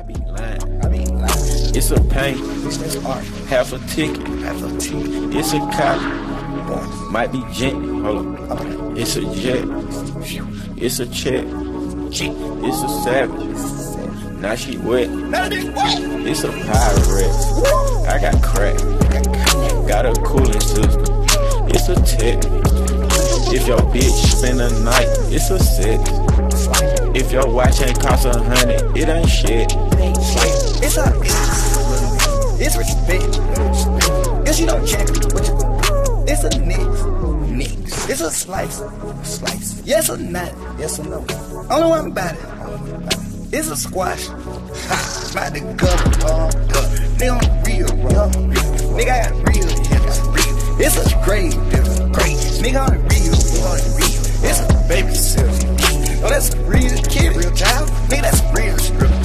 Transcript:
be lying. It's a paint, That's art. half a ticket. It's a cop, might be gent. Hold on. It's a jet. It's a check. It's a savage. Now she wet. It's a pirate. I got crack. Got a cooling system. It's a tech. If your bitch spend a night, it's a set. If your watch ain't cost 100, it ain't shit. It's it's respect. If you don't check what you do, it's a nix. It's a slice. Yes or not? Yes or no? Only one about it. It's a squash. Ha, about to go. Nigga on the real, bro. Nigga I got real hips. It's a grade. Nigga on the real. It's a baby silver. Oh, that's a real kid, real child. Nigga, that's real strip.